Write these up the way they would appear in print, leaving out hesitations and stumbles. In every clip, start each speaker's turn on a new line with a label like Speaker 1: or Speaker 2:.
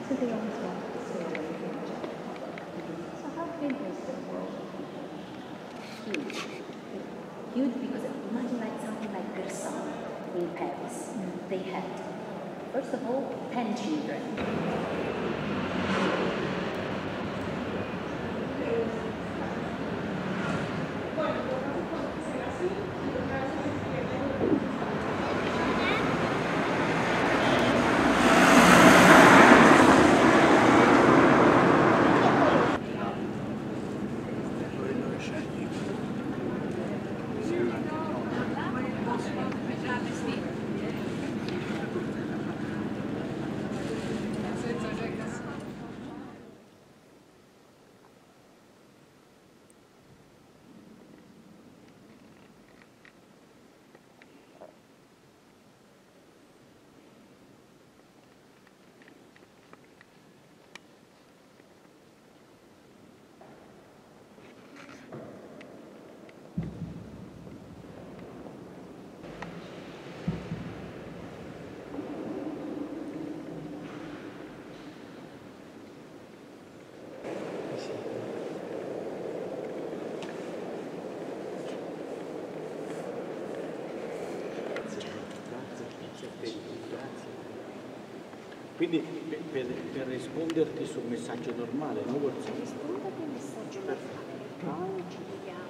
Speaker 1: So they always want to see what we can check. So how big is the world? Huge. Huge because imagine like something like Gerson in Paris. They had, first of all, 10 children.
Speaker 2: Quindi per risponderti sul messaggio normale, no?
Speaker 1: Risponderti al messaggio normale, poi ci vediamo.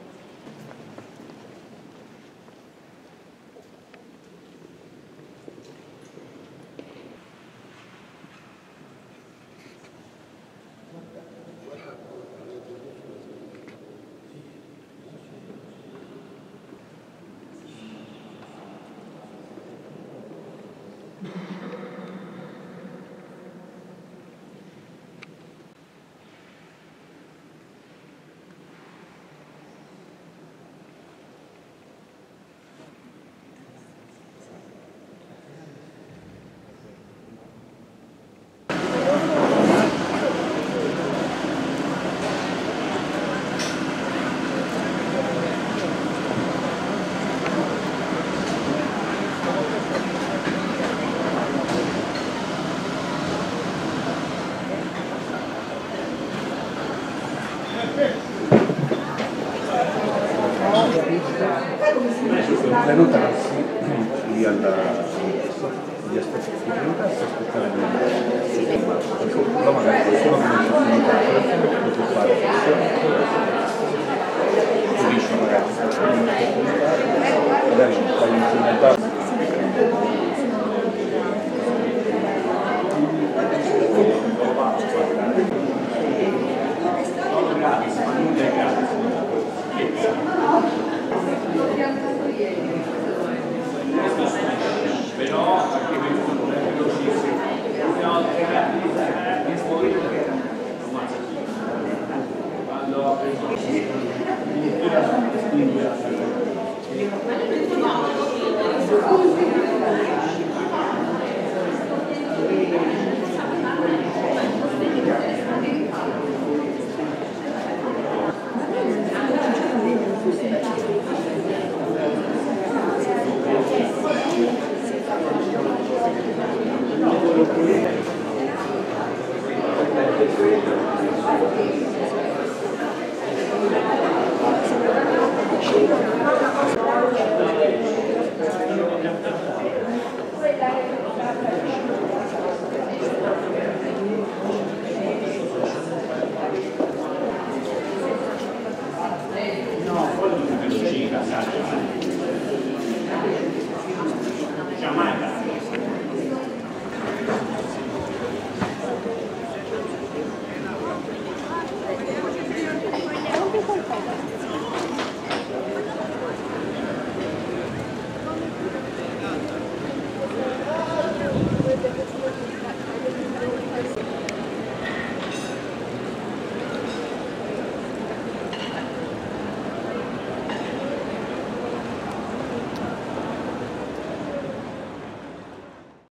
Speaker 3: Benvenuta qui agli aspetti di venuta si aspettare però magari solo che non c'è finita potete fare capisci magari un paio di giornate.
Speaker 4: Però anche questo non è velocissimo. Quando ho preso
Speaker 3: No,